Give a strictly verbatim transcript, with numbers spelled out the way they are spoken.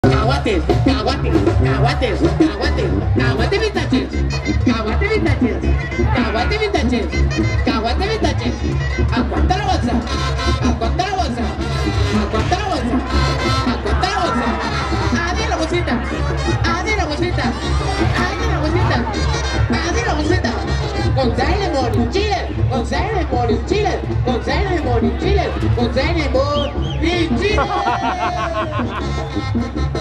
Caguates, caguates, caguates, caguates, caguates vintaches, caguates vintaches, caguates vintaches, caguates vintaches. ¿A cuánto la bolsa? ¿A cuánto la bolsa? ¿A cuánto la bolsa? ¿A cuánto la bolsa? ¡Adiós la bolsita! ¡Adiós la bolsita! ¡Adiós la bolsita! ¡Adiós la bolsita! Con seis limón y chile, con seis limón y chile, con seis limón y chile, con seis limón y chile.